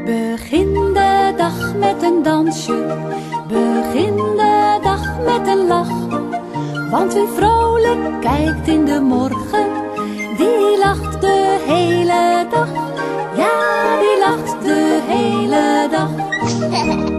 Begin de dag met een dansje, begin de dag met een lach. Want wie vrolijk kijkt in de morgen, die lacht de hele dag. Ja, die lacht de hele dag.